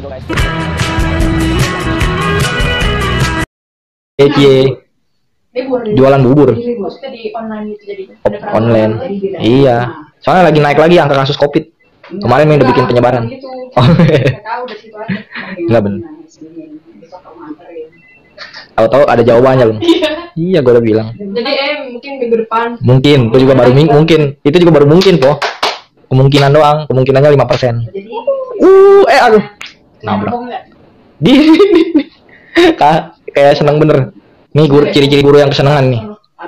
guys. Jualan bubur. Maksudnya di online gitu jadi. Online. Iya. Soalnya lagi naik lagi angka kasus COVID. Kemarin udah bikin penyebaran. Oh. Enggak benar. Tahu-tahu ada jawabannya loh. Iya, gue udah bilang. Jadi mungkin minggu depan. Mungkin, itu juga baru mungkin. Itu juga baru mungkin, po. Kemungkinan doang, kemungkinannya 5%. Aduh. Nabrak. Di kayak seneng bener. Nih guru, ciri-ciri guru yang kesenangan nih.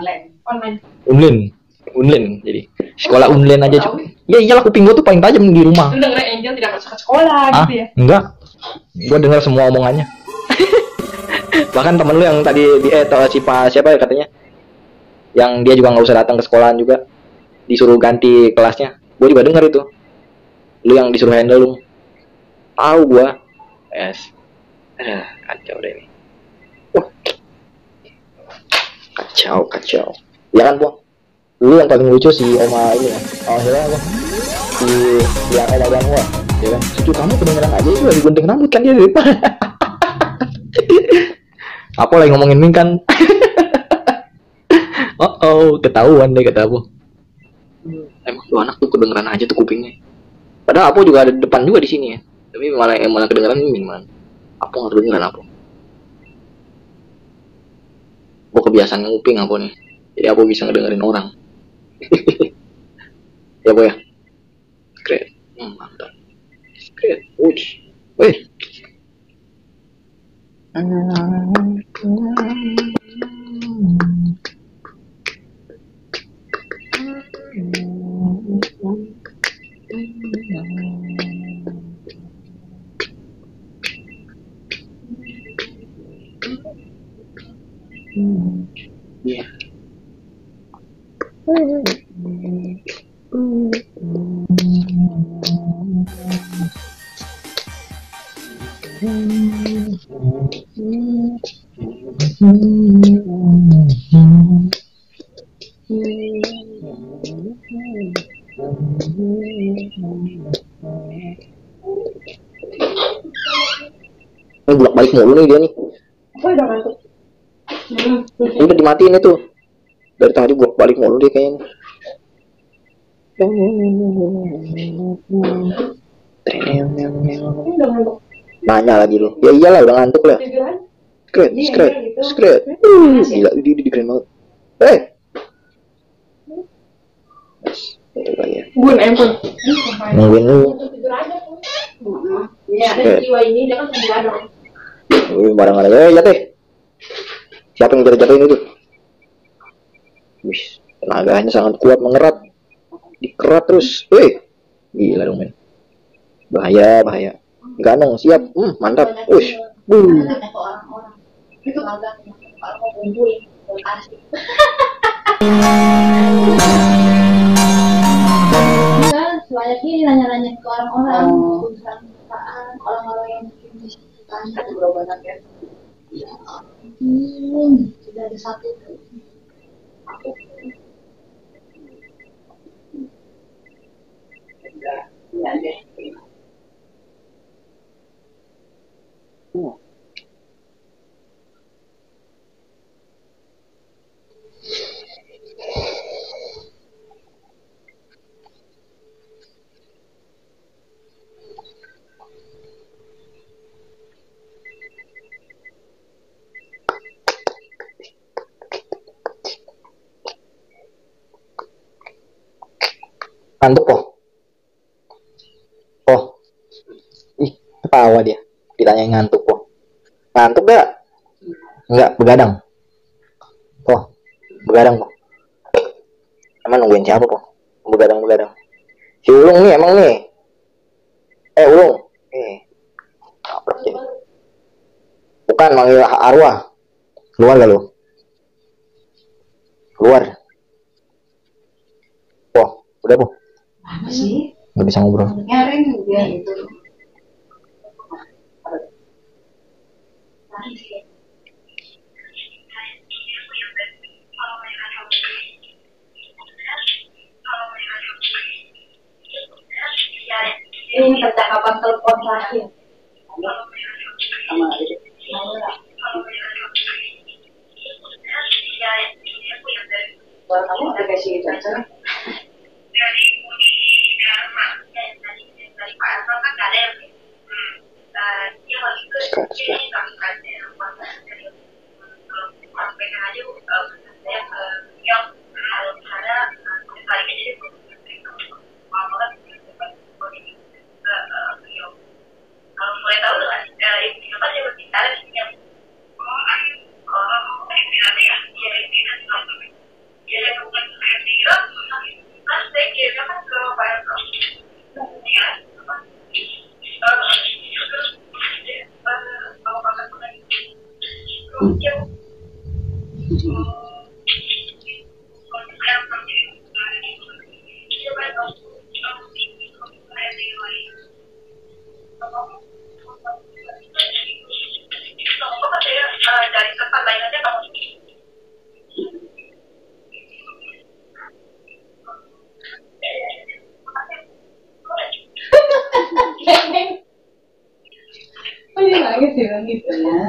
Online. Jadi sekolah online aja cukup. Ya iyalah, kuping gua tuh paling tajam di rumah. Lu denger Angel tidak masuk ke sekolah gitu ya? Enggak. Gua dengar semua omongannya. Bahkan temen lu yang tadi siapa ya katanya, yang dia juga nggak usah datang ke sekolahan juga, disuruh ganti kelasnya. Gue juga dengar itu. Lu yang disuruh handle lu. Tahu gua. Yes. Kacau deh ini. Wah. Kacau. Ya kan, Po? Lu yang paling lucu si Oma ini ya. Akhirnya apa? Yang Oma gua. Ya kan? Cucu kamu kedengeran aja itu lagi gunting rambut kan dia di depan. Apa lagi ngomongin Ming kan? Ketahuan deh kata Apo. Emang tuh anak tuh kedengeran aja tuh kupingnya. Padahal Apo juga ada di depan juga di sini ya. Tapi malah kedengeran Ming man. Apo nggak kedengeran Apo. Apo kebiasaan nguping Apo nih. Jadi Apo bisa ngedengerin orang. Ya Po ya. Keren. Mantap. Keren. Wih. Yeah. Ini bolak-balik mulu nih dia nih. Apa udah ngantuk? Udah dimatiin itu. Dari tadi bolak-balik mulu dia kayaknya. Nanya lagi lu. Ya iyalah udah ngantuk lah. Skret. Gila ini keren banget. Itu kali ya. Gue nempel. Nungguin lu. Ya, jiwa ini dia kan begadang. Barang aja ya teh. Siapa yang jatuhin itu? Wih, tenaganya sangat kuat mengerat. Dikerat terus. Gila dong men. Bahaya. Ganong siap. Mantap. Wih. Itu agaknya kalau mau kumpulin asik. Banyak ini nanya-nanya ke orang-orang, orang-orang yang bikin tanya berapa banyak ya? Sudah ada satu. Ya deh. Ngantuk Po. Ih, ketawa dia. Ditanyain ngantuk Po. Ngantuk gak? Enggak, begadang. Begadang Po. Emang nungguin siapa Po? Begadang. Si Ulung nih emang nih. Ulung. Bukan manggil arwah. Keluar gak lu? Keluar. Po, udah Po. Apa sih? Nggak bisa ngobrol. Nyariin dia itu. Ini percakapan telepon terakhir. sama itu. Kalau kamu ada kasih itu aja. Gitu ya,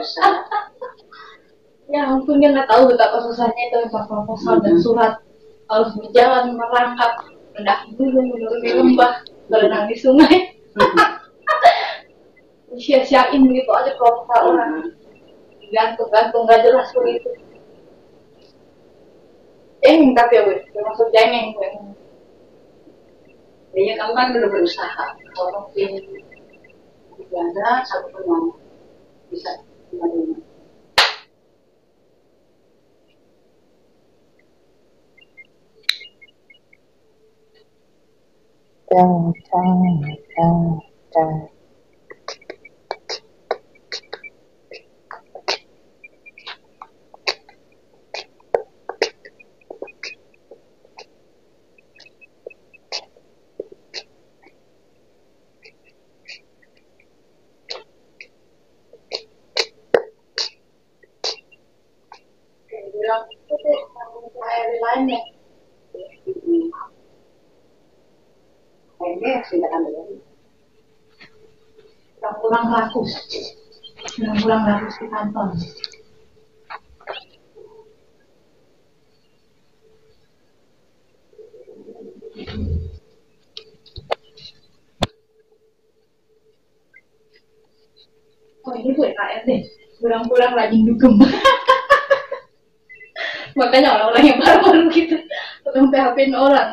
ya ampun dia nggak tahu betapa susahnya itu proposal dan surat harus berjalan merangkap mendaki gunung menuruni lembah berenang di sungai sia-siain gitu aja proposal orang gantung nggak jelas begitu cengeng tapi ya gue termasuk cengeng gue kayaknya kamu kan udah berusaha orang ini ada satu peluang bisa gimana. bilang itu deh air lainnya Kayaknya sudah ambil lagi. pulang rakus di kantor. Oh ini gue KR deh, pulang-pulang lagi dugem. Makanya orang-orang yang baru-baru gitu, tukang PHP-in orang.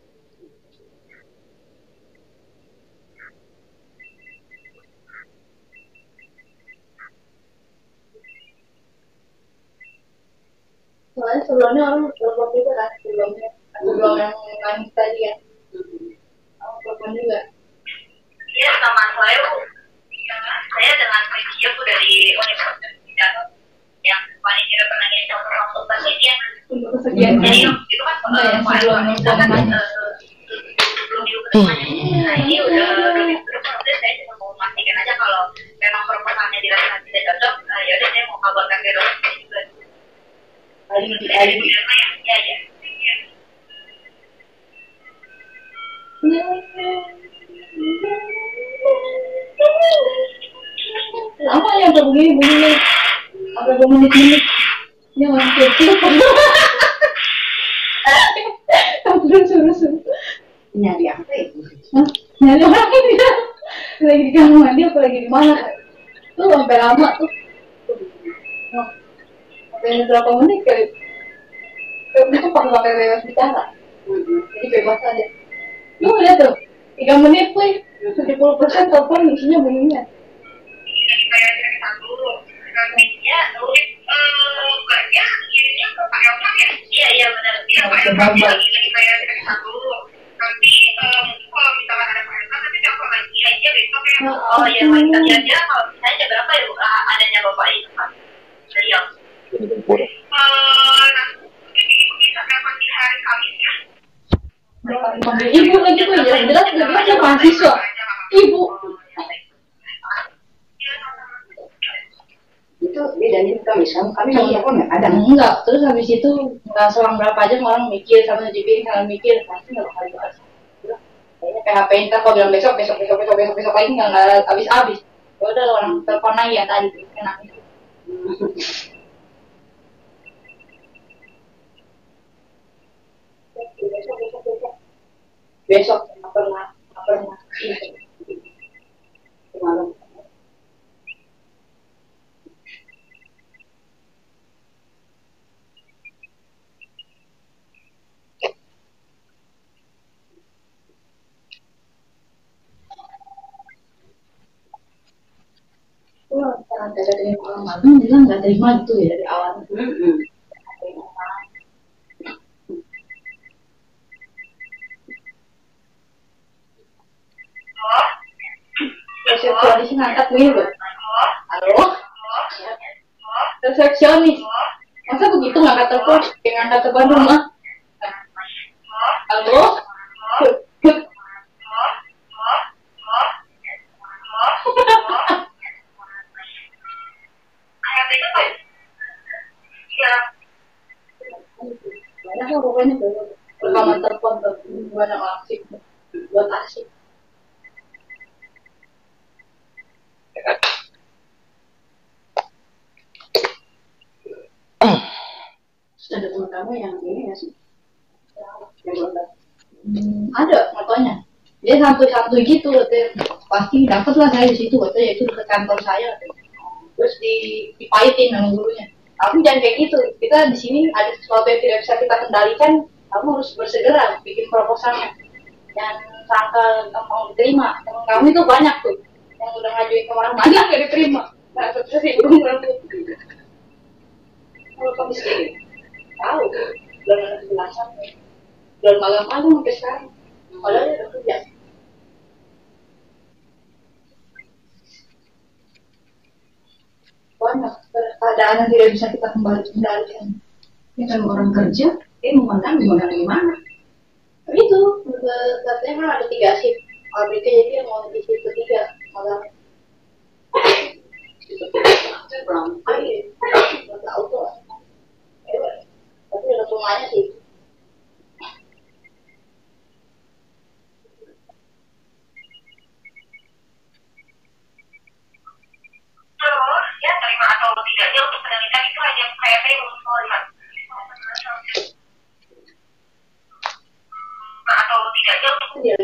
Soalnya sebelumnya orang telepon juga kan, sebelum yang nangis tadi ya. Orang telepon juga. Iya, sama saya dengan Pricia dari Universitas Pidana yang panitia pernah ngisi konsultasi dia Untuk kesekian jadi kali. itu kan Sebelum nanya. belum diukur. Nah ini udah proses saya cuma mau memastikan aja kalau memang proposalnya dirasakan tidak cocok, ya udah saya mau kabarkan ke dokter juga. Ali. Ya. Lama ya udah begini sampai bermenit-menit. Ini orang kecil. Suruh. Nyari apa itu? Nyari orang ini ya. Lagi di kamar mandi apa lagi di mana? Tuh sampai lama tuh. Sampai berapa menit kali? Itu pakai bebas bicara. Jadi bebas aja. Lu lihat tuh, 3 menit pun 70% telepon isinya bunyinya. Ya, nulis banyak ininya ke Pak Elman ya? Iya benar. Iya Pak Elman lagi bayar dulu. Nanti kalau misalkan ada Pak Elman nanti telepon lagi aja besok ya. Oh iya tadi aja kalau misalnya berapa ya adanya Bapak itu Pak? Beliau. Nanti ibu bisa telepon di hari Kamis ya. Ibu lagi tuh ya, jelas dia mahasiswa. Ibu. Itu dia janji kami mau telepon nggak ada. Enggak, terus habis itu nggak selang berapa jam orang mikir sama JB sama mikir pasti nggak bakal dibahas. Kayaknya PHP ntar kalau bilang besok lagi nggak habis. Ya udah orang telepon aja ya tadi enak. Besok nggak pernah malam. Wah, karena ada terima orang malam, bilang nggak terima gitu ya dari awal. Resepsionis ngangkat nih loh. Halo? Resepsionis. Masa begitu ngangkat telepon? Kayak ngangkat telepon rumah. Halo? Banyak lah pokoknya rekaman telepon tuh. Banyak asik. Buat asik. Ada teman kamu yang ini nggak sih? Ada fotonya. Dia santuy-santuy gitu, pasti dapat lah saya di situ, katanya itu dekat kantor saya. Terus dipahitin sama gurunya. Kamu jangan kayak gitu. Kita di sini ada sesuatu yang tidak bisa kita kendalikan. Kamu harus bersegera bikin proposalnya. Dan sangka mau diterima. Teman kamu itu banyak tuh yang udah ngajuin kemana-mana nggak diterima. Nah, terus sih belum kalau kamu sendiri tahu belum ada kejelasan, belum malam-malam sampai sekarang. Padahal dia udah kerja. Banyak keadaan yang tidak bisa kita kendalikan. Ya kan orang kerja, dia memandang gimana. Itu katanya kan ada 3 shift. Pabriknya jadi dia mau di shift ketiga malam. Berapa ya? Nggak tahu tuh. Tapi ada semuanya sih. Terus ya terima atau tidaknya untuk penelitian itu hanya kayak untuk melihat atau tidaknya untuk Iya.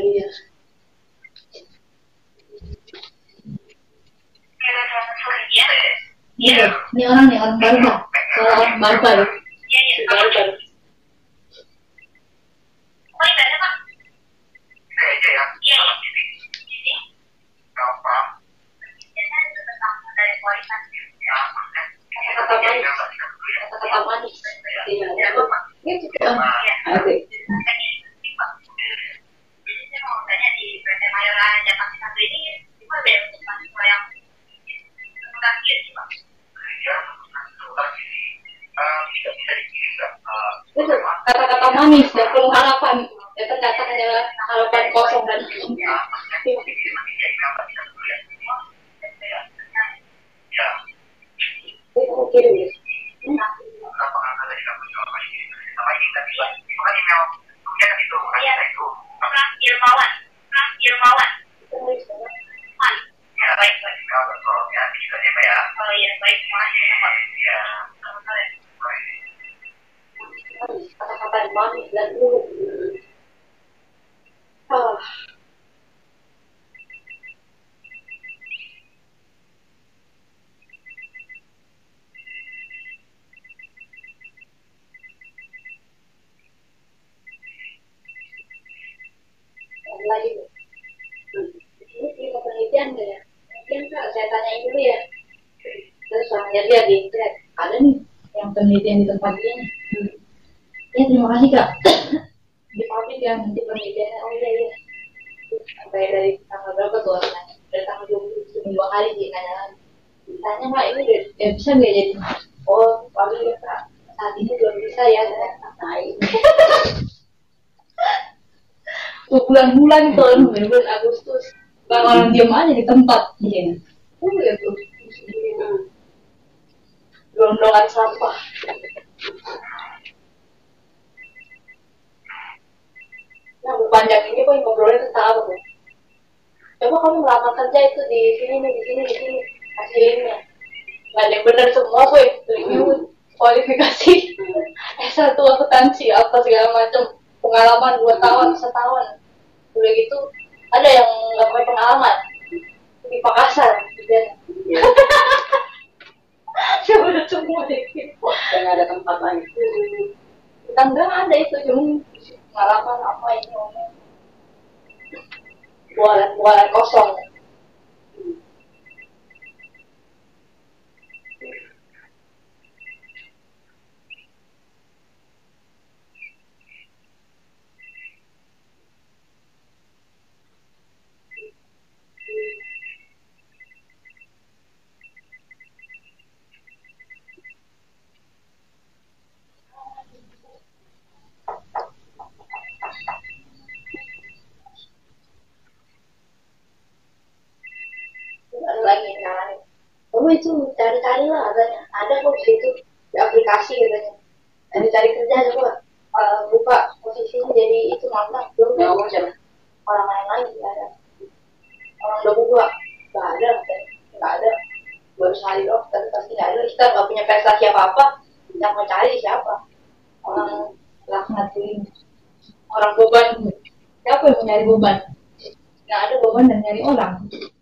Iya. Ini orang baru lah. Orang baru. Iya. Baru. Oh, ini ada Pak? Iya. Jadi berapa? Biasanya itu tentang dari kualitas. Kata manis. Iya. Ini juga. Oke. Saya mau tanya di PT Mayora Jakarta 1 ini, itu ada mahasiswa yang mutasi sih Pak? Iya, mutasi tidak bisa dikirim Itu kata-kata manis dan penuh harapan. Ya ternyata hanya harapan kosong dan kirim ya. Ilmawan. Ya baik. Oh iya baik. Ya. Kata-kata manis dan dulu. Lagi ini penelitian ya. Mungkin saya tanyain dulu ya. Terus soalnya dia di internet ada nih yang penelitian di tempat dia nih. Ya terima kasih Kak. Dimaafin ya nanti penelitiannya. Oh iya. Sampai dari tanggal berapa tuh orangnya? Dari tanggal 22 hari sih nanya lagi. Tanya Pak ini udah bisa nggak jadi? Oh paling ya Kak saat ini belum bisa ya. Nah ini. Bulan-bulan tuh bulan Agustus. Orang diam aja di tempat gini. Oh ya tuh. Gelondongan sampah. Nah, panjang ini kok ngobrolnya tentang apa tuh? coba kamu melamar kerja itu di sini nih, di sini, di sini, kasih linknya. Nggak ada yang benar semua, boy. Linknya kualifikasi S1 akuntansi apa segala macam, pengalaman 2 tahun, setahun. Udah gitu ada yang nggak pakai pengalaman di Makassar dan saya udah semua deh. Dan nggak ada tempat lagi. Kita nggak ada itu, cuma pengalaman apa ini ngomong bualan kosong. Ada lagi kan, kamu itu cari-cari lah, ada kok di situ di aplikasi katanya, cari kerja coba buka posisinya jadi itu magang. Belum Nggak ngomong siapa? orang lain nggak ada, orang udah buka nggak ada katanya, nggak ada, baru sekali doang tapi pasti nggak ada. Kita nggak punya prestasi apa apa, yang mau cari siapa, orang laknat ini, orang beban, siapa yang mau nyari beban, nggak ada beban dan nyari orang.